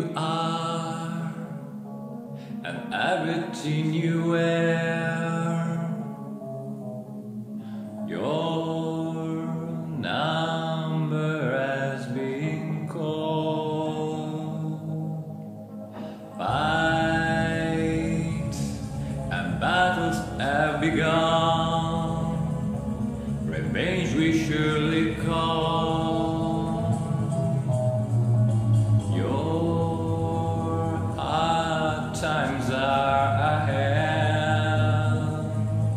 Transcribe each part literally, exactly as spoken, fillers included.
you are and everything you wear. Your number has been called. Fights and battles have begun. Revenge we surely call. Times are ahead.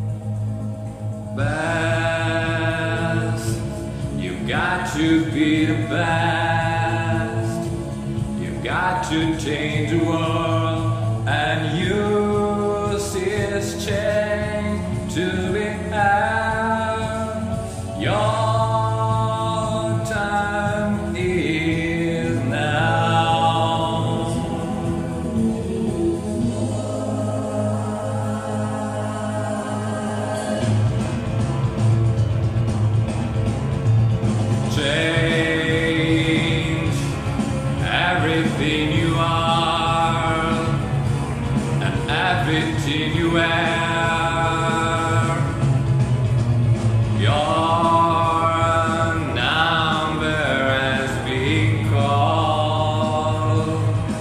Best, you've got to be the best. You've got to change the world, and you see this change to be had. Your time is now. Change everything you are and everything you wear. Your number has been called.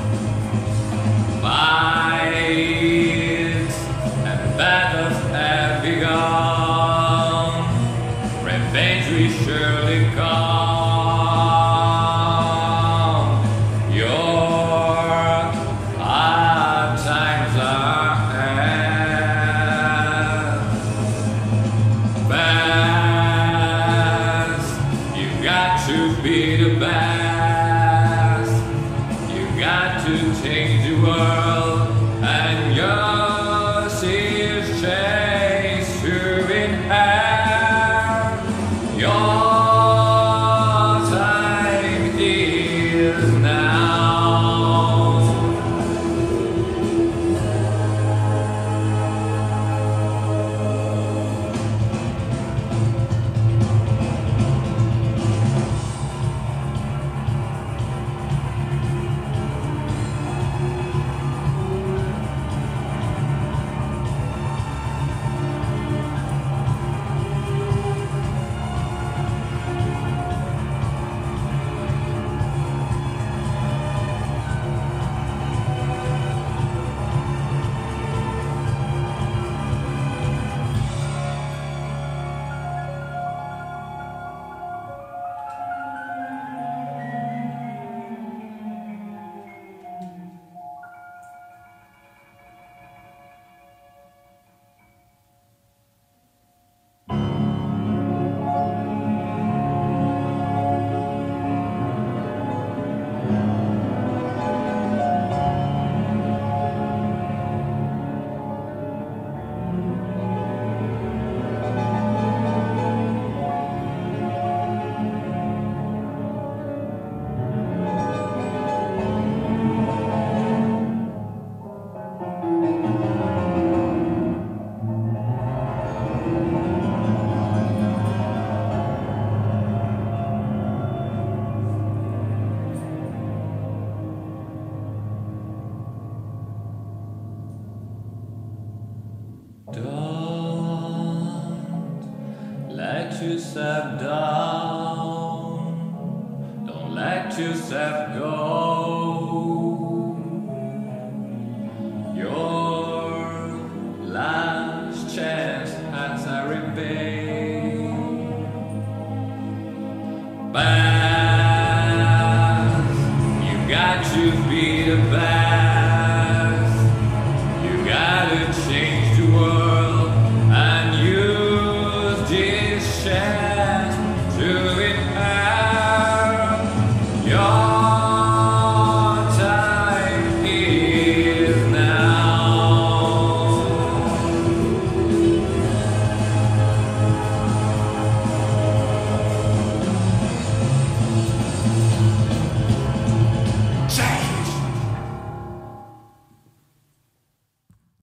Fights and battles have begun. Revenge we surely come. To be the best, you got to change the world, and yours is change to inherit. Your time is now. Don't let yourself down. Don't let yourself go.